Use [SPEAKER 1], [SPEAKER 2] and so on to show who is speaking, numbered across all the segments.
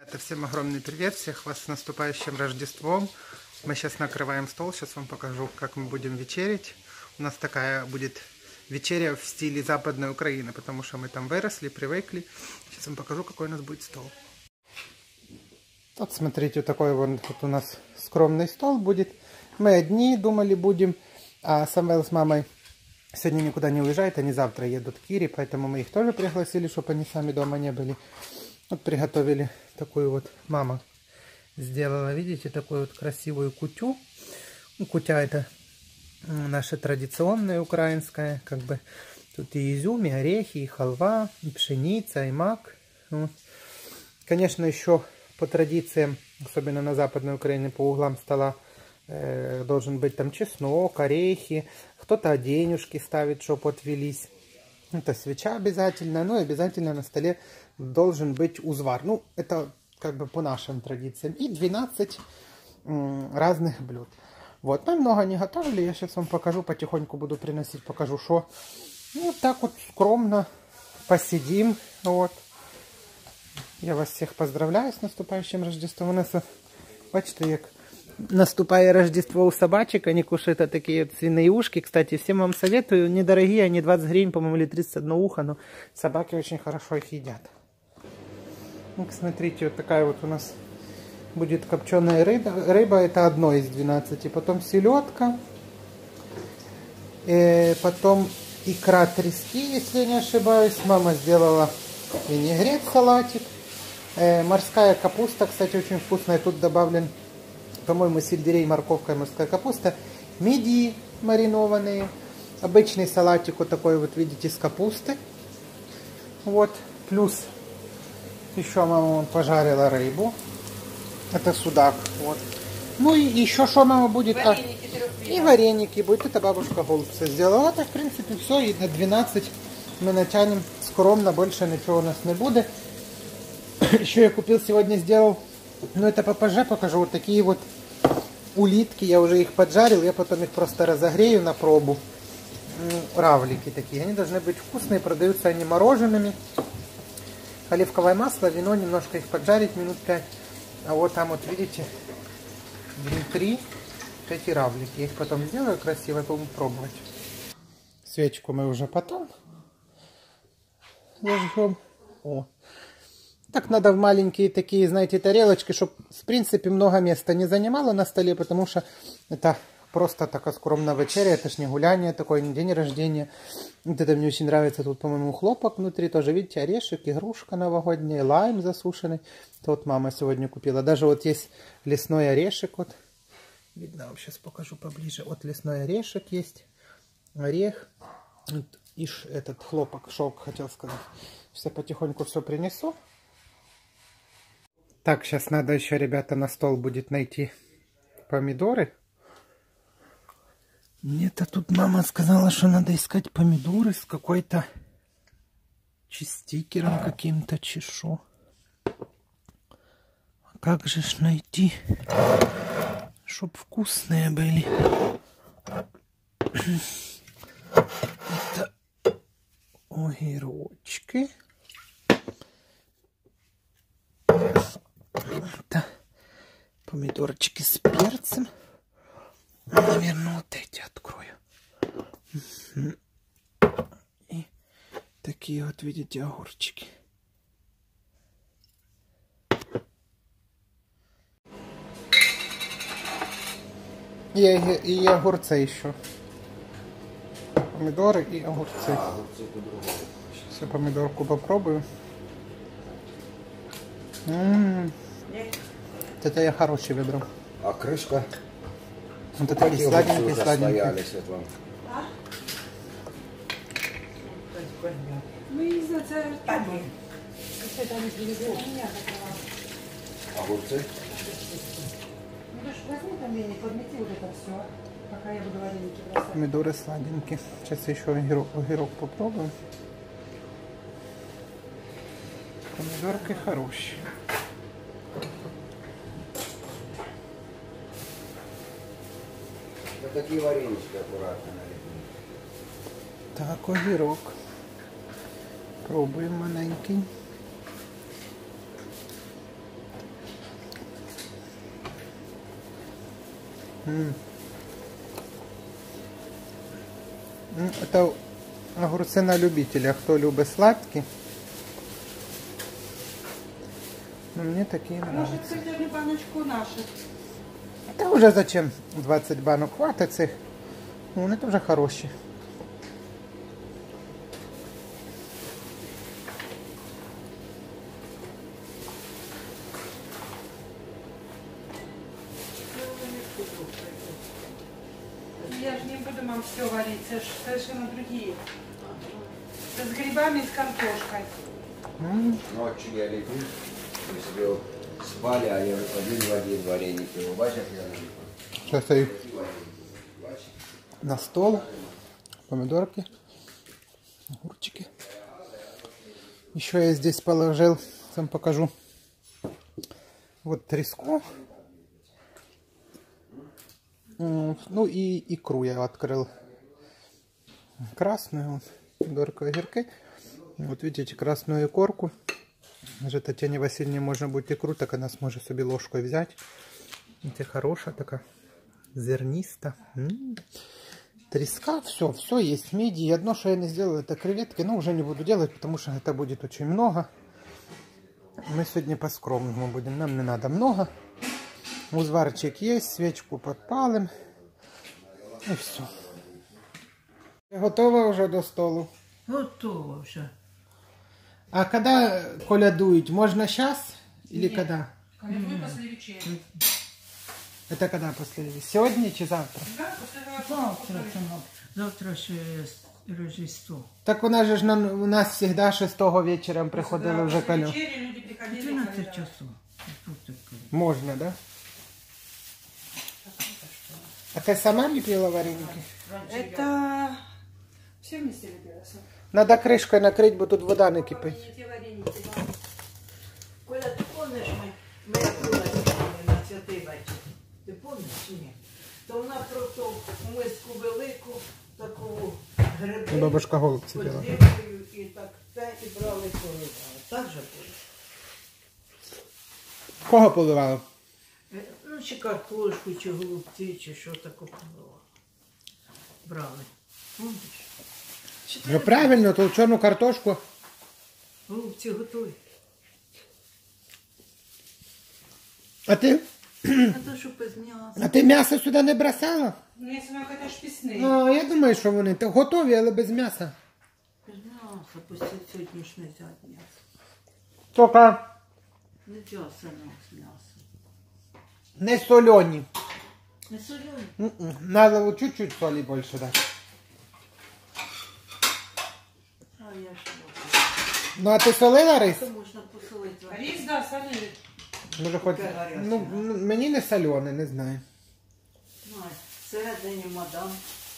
[SPEAKER 1] Всем огромный привет, всех вас с наступающим Рождеством. Мы сейчас накрываем стол, сейчас вам покажу, как мы будем вечерить. У нас такая будет вечеря в стиле Западной Украины, потому что мы там выросли, привыкли. Сейчас вам покажу, какой у нас будет стол. Вот смотрите, такой вот у нас скромный стол будет. Мы одни думали будем, а Самвел с мамой сегодня никуда не уезжает, они завтра едут к Кире, поэтому мы их тоже пригласили, чтобы они сами дома не были. Вот приготовили такую вот, мама сделала, видите, такую вот красивую кутю. Ну, кутя это наша традиционная украинская, как бы тут и изюм, и орехи, и халва, и пшеница, и мак. Вот. Конечно, еще по традициям, особенно на Западной Украине, по углам стола должен быть там чеснок, орехи, кто-то денежки ставит, чтобы отвелись. Это свеча обязательно, ну и обязательно на столе должен быть узвар. Ну, это как бы по нашим традициям. И 12 разных блюд. Вот, мы много не готовили, я сейчас вам покажу, потихоньку буду приносить, покажу, что. Ну, так вот скромно посидим, вот. Я вас всех поздравляю с наступающим Рождеством. У нас, бачите, як наступает Рождество у собачек, они кушают такие вот свиные ушки. Кстати, всем вам советую, недорогие, они 20 гривен, по-моему, или 31 ухо, но собаки очень хорошо их едят. Ну, смотрите, вот такая вот у нас будет копченая рыба. Рыба это одно из 12. Потом селедка, потом икра трески, если я не ошибаюсь. Мама сделала винегрет, салатик. Морская капуста, кстати, очень вкусная. Тут добавлен, по-моему, сельдерей, морковка и морская капуста. Мидии маринованные. Обычный салатик вот такой вот, видите, с капусты. Вот. Плюс еще мама пожарила рыбу. Это судак. Вот. Ну и еще что мама будет? И вареники будет. Это бабушка голубцы сделала. Вот, в принципе, все. И на 12 мы натянем скромно. Больше ничего у нас не будет. Еще я купил сегодня, сделал. Ну это попозже покажу. Вот такие вот улитки. Я уже их поджарил. Я потом их просто разогрею на пробу. Равлики такие. Они должны быть вкусные. Продаются они мороженными. Оливковое масло, вино, немножко их поджарить минут 5. А вот там вот видите, внутри эти равлики. Я их потом сделаю красиво, будем пробовать. Свечку мы уже потом зажжем. О. Так надо в маленькие такие, знаете, тарелочки, чтобы в принципе много места не занимало на столе, потому что это просто такая скромная вечеря, это ж не гуляние, такое не день рождения. Вот это мне очень нравится, тут, по-моему, хлопок внутри тоже, видите, орешек, игрушка новогодняя, лайм засушенный. Это вот мама сегодня купила. Даже вот есть лесной орешек, вот. Видно, вам сейчас покажу поближе. Вот лесной орешек есть, орех. Вот, и этот хлопок, шелк, хотел сказать. Сейчас я потихоньку все принесу. Так, сейчас надо еще, ребята, на стол будет найти помидоры. Мне-то тут мама сказала, что надо искать помидоры с какой-то стикером каким-то, чешу. А как же ж найти, чтоб вкусные были? Это огурчики. Это помидорчики с перцем. Наверное, вот эти открою. И такие вот, видите, огурчики. И огурцы еще. Помидоры и огурцы. Сейчас я помидорку попробую. Это я хороший выбрал.
[SPEAKER 2] А крышка?
[SPEAKER 1] Вот это и сладенький, сладенький.
[SPEAKER 2] Огурцы?
[SPEAKER 1] Помидоры сладенькие. Сейчас еще огурок попробую. Помидорки хорошие.
[SPEAKER 2] Вот такие варенички аккуратно налеплены.
[SPEAKER 1] Так, огурок. Пробуем маленький. Это огурцы на любителя, кто любит сладкий. Но мне такие нравятся.
[SPEAKER 3] Может, хотя бы баночку наших.
[SPEAKER 1] Та вже зачем 20 банок хватить цих. Ну, вони теж хороші.
[SPEAKER 3] Я же не буду вам все варить, это же совершенно другие. Это с грибами и с картошкой.
[SPEAKER 2] Ночью я леплю, мы себе спали, а я один в один вареники. Вы бачите, я налепил?
[SPEAKER 1] Сейчас я их на стол. Помидорки. Огурчики. Еще я здесь положил, вам покажу. Вот треску. Ну и икру я открыл. Красную. Вот, помидорка, огурки. Вот видите, красную икорку. Вже Тетяні Васильівні можна буде ікру, так вона зможе собі ложкою взяти. Це хороша така, зерниста. Треска, все есть. Мидии. Одно, что я не сделал, это креветки. Но уже не буду делать, потому что это будет очень много. Мы сегодня по-скромному будем. Нам не надо много. Узварчик есть, свечку подпалим. И все. Готова уже до столу?
[SPEAKER 3] Готово вже.
[SPEAKER 1] А когда колядуют, можно сейчас или когда?
[SPEAKER 3] Колядуй после вечери.
[SPEAKER 1] Это когда после? Сегодня или завтра?
[SPEAKER 3] Да, после
[SPEAKER 4] Завтра, сынок. Завтра ще Рождество.
[SPEAKER 1] Так у нас же у нас всегда 6 вечером приходили уже колю.
[SPEAKER 3] вечери люди приходили.
[SPEAKER 4] 12 часов. Тут таке.
[SPEAKER 1] Можно, да? А ты сама лепила вареники?
[SPEAKER 3] Это все вместе любилось.
[SPEAKER 1] Надо крышкой накрыть, бо тут вода не кипить.
[SPEAKER 3] Эти вареники.
[SPEAKER 4] Коля, ти помниш, ми як була на святий вечір? Ти помниш чи ні? То вона просто в миску велику, таку гриби,
[SPEAKER 1] Бабушка голубці пила.
[SPEAKER 4] подливкою і так те, і брали і поливали. Так же було.
[SPEAKER 1] Кого поливала?
[SPEAKER 4] Ну, чи картошку, чи голубці, чи що таке було. Брали. Помниш? Чи
[SPEAKER 1] Ну правильно, то чорну картошку.
[SPEAKER 4] голубці готові?
[SPEAKER 1] А ти?
[SPEAKER 4] А то що без м'яса.
[SPEAKER 1] А ти м'ясо сюди не бросала?
[SPEAKER 3] Ну, если вам это ж пісний.
[SPEAKER 1] Ну, я думаю, що вони готові, але без м'яса.
[SPEAKER 4] Без м'яса, після сьогодні ж не взяти м'ясо.
[SPEAKER 1] Тільки
[SPEAKER 4] Не взяв синок з м'ясом.
[SPEAKER 1] не солені.
[SPEAKER 4] Не солюй.
[SPEAKER 1] Надо чуть-чуть солі більше дати.
[SPEAKER 4] А я ж
[SPEAKER 1] Ну, а ти солила рис?
[SPEAKER 4] то можна посолити.
[SPEAKER 3] Рис, да, солили.
[SPEAKER 1] Може, хоч... Ну, мені не солене, не знаю.
[SPEAKER 4] Знаю, всередині мадам.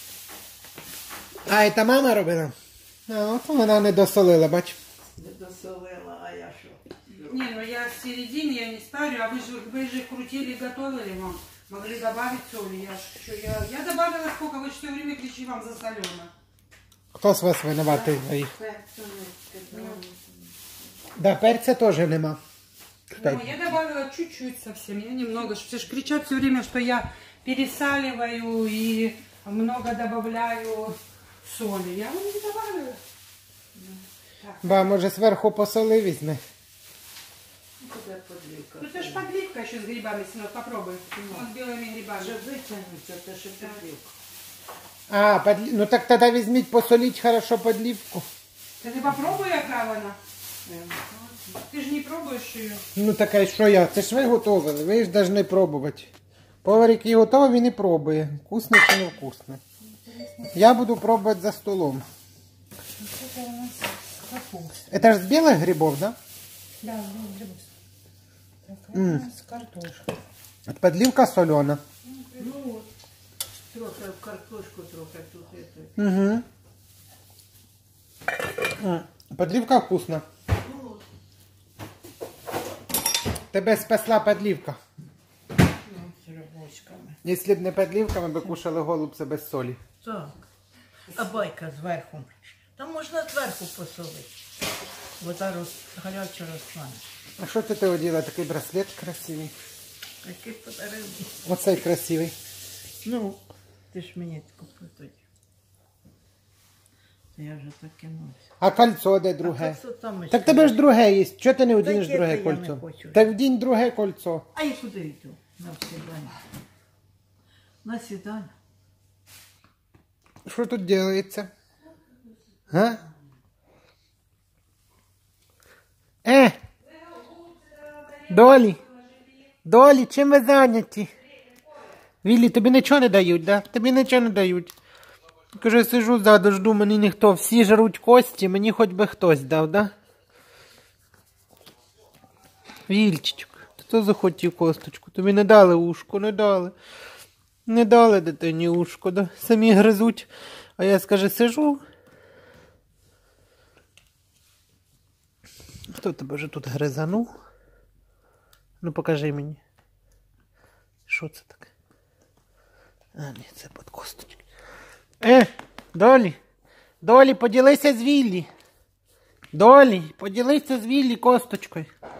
[SPEAKER 1] А, це мама робила? А, от вона не досолила, бач.
[SPEAKER 4] Не досолила, а я що?
[SPEAKER 3] Не, ну я в середине, я не спорю, а вы же крутили и готовили вам. Могли добавить соли. Я добавила сколько, вы все время кричите вам за солено.
[SPEAKER 1] Хто з вас винуватий в моїх?
[SPEAKER 4] Перцю не сказала.
[SPEAKER 1] Да, перця теж нема.
[SPEAKER 3] Ну,
[SPEAKER 1] Кстати.
[SPEAKER 3] я добавила чуть-чуть совсем, я немного. Все же кричат все время, что я пересаливаю и много добавляю соли. Я вам не добавила.
[SPEAKER 1] Ба, може зверху посоли візьме.
[SPEAKER 4] Ну, куди подлівка?
[SPEAKER 3] Ну это ж подливка еще с грибами, сынок, попробуй. Вот с белыми грибами.
[SPEAKER 4] Вже витягнуться, це ще подлівка.
[SPEAKER 1] А, ну так тоді візьміть, посоліть хорошо подливку.
[SPEAKER 3] Да ты попробуй, яка вона. Ты же не пробуешь ее.
[SPEAKER 1] Ну так а що я? Це ж ви готували, ви ж повинні пробувати. Повар, який готовий, він і пробує. Вкусно чи не вкусно. Я буду пробувати за столом.
[SPEAKER 3] Это у нас капуста.
[SPEAKER 1] Это же с белых грибов, да?
[SPEAKER 3] Да, грибы. Это у нас картошка.
[SPEAKER 1] От подливка солена.
[SPEAKER 4] Ну от. Трохи в картошку, трохи тут. Это.
[SPEAKER 1] Угу. Подливка вкусна.
[SPEAKER 4] Ну от.
[SPEAKER 1] Тебе спасла подливка.
[SPEAKER 4] Ну, з рибочками.
[SPEAKER 1] Якщо б не подливка, ми б кушали голубця без солі.
[SPEAKER 4] Так. А байка зверху. Там можна зверху посолити. Вода гаряча розтане.
[SPEAKER 1] А що ти оділа? Такий браслет красивий.
[SPEAKER 4] Який подарунок.
[SPEAKER 1] Оцей красивий.
[SPEAKER 4] Ну, ти ж мені купив тоді. То я вже так кинулася.
[SPEAKER 1] А кольцо де друге?
[SPEAKER 4] А кольцо там
[SPEAKER 1] Так
[SPEAKER 4] ще
[SPEAKER 1] тебе ж
[SPEAKER 4] є.
[SPEAKER 1] друге є. Чого ти не одінеш
[SPEAKER 4] Таке
[SPEAKER 1] друге
[SPEAKER 4] то я не
[SPEAKER 1] кольцо?
[SPEAKER 4] хочу.
[SPEAKER 1] Так вдінь друге кольцо.
[SPEAKER 4] А я куди йду? На свідання. На свідання.
[SPEAKER 1] Що тут делається? А? Долі! Долі, чим ви зайняті? Віллі, тобі нічого не дають, да? Тобі нічого не дають. Кажу, сижу ззаду, жду, мені ніхто. Всі жруть кості, мені хоч би хтось дав, да? Вільчичок, хто захотів косточку? Тобі не дали ушко, не дали. Не дали дитині ушко, да? Самі гризуть. А я, скажи, сижу. Хто тебе вже тут гризанув? Ну, покажи мені. Що це таке? А, ні, це під косточки. Долі! Долі, поділися з Віллі. Долі, поділися з Віллі косточкою.